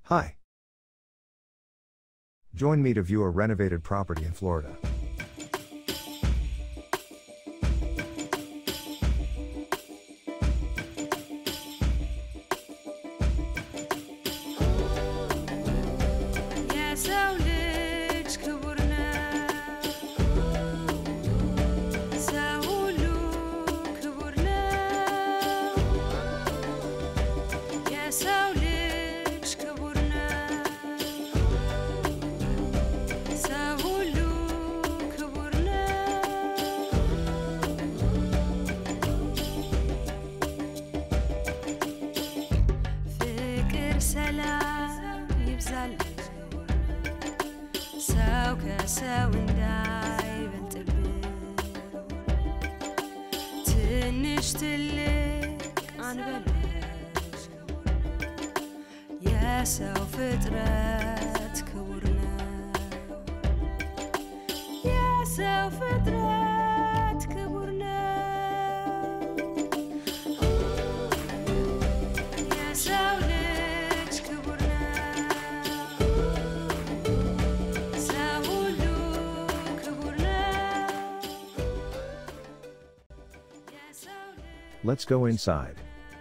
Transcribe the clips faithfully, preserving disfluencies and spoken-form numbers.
Hi. Join me to view a renovated property in Florida. ሰላም ይብዛል ሰው ከሰው እንዳይበልጥብን ትንሽ ትልቅ አንበል የሰው ፍጥረት ክቡር ነው የሰው ፍጥረት ክቡር ነው የሰው Let's go inside.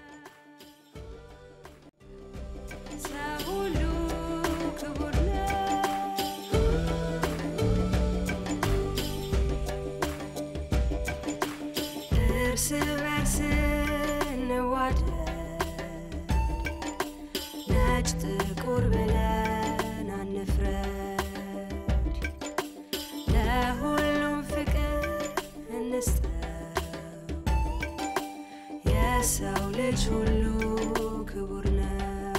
እርስ በርስ እንዋደድ ነጭ ጥቁር ብለን አንፍረድ ለሁሉም ፍቅር እንስጠው የሰው ልጅ ሁሉ ክቡር ነው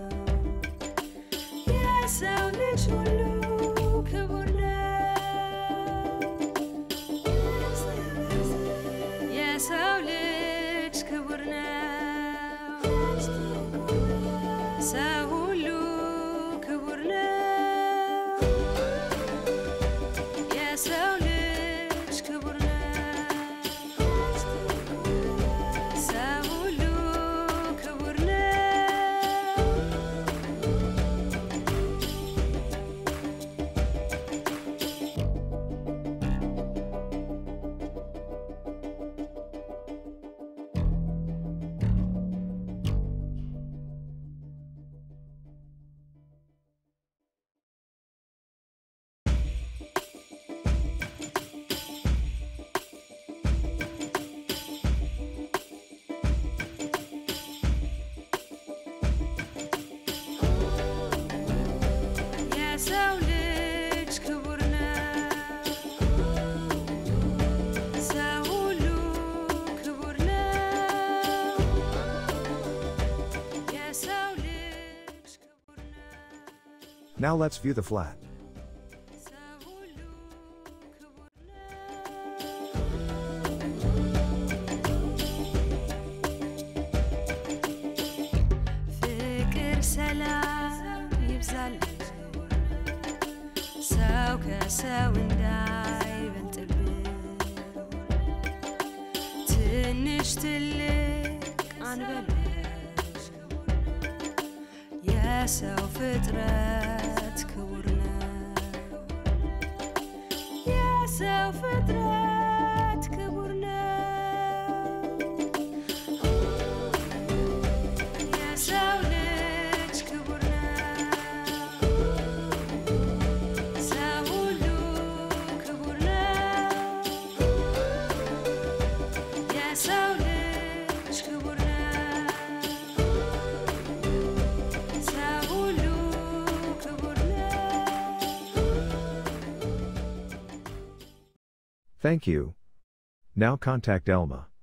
የሰው ልጅ ሁሉ ክቡር ነው የሰው ልጅ ክቡር ነው ሰው ሁሉ ክቡር ነው የሰው ልጅ ክቡር ነው የሰው ልጅ ክቡር ነው ሰው ሁሉ ክቡር ነው የሰው ልጅ ክቡር ነው Now let's view the flat. ሰው ሁሉ ክቡር ነው ፍቅር ሰላም ይብዛል ሰው ከሰው እንዳይበልጥብን ትንሽ ትልቅ አንበል የሰው ፍጥረት ክቡር ነው የሰው ፍጥረት ክቡር ነው የሰው ልጅ ክቡር ነው የሰው ልጅ ክቡር ነው ሰው ሁሉ ክቡር ነው Thank you. Now contact Elma.